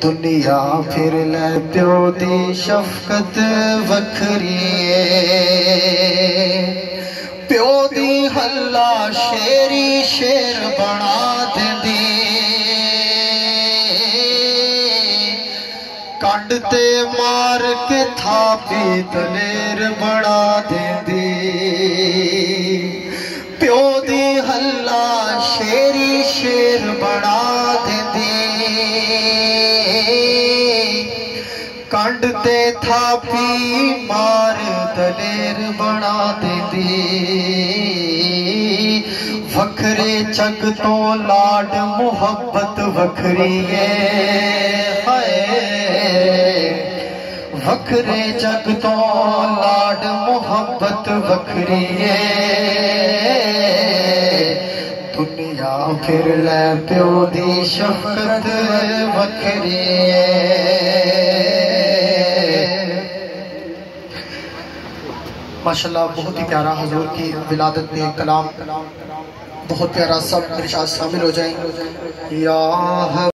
दुनिया फिर ले प्यो दी शफकत वखरी प्यो दी हल्ला शेरी शेर बना देंदी कंड ते मार के थापी दलेर बना देंदी प्यो दी हल्ला शेरी शेर बना देंदी कंड ते थापी मार दलेर बना देंदी वखरे जग तो लाड मुहब्बत वखरी है वखरे जग तो लाड मुहब्बत वखरी है दुनिया फिर ले प्यो दी शफकत वखरी है। माशाल्लाह बहुत ही प्यारा हुजूर की विलादत में कलाम बहुत प्यारा सब इरशाद शामिल हो जाएं। या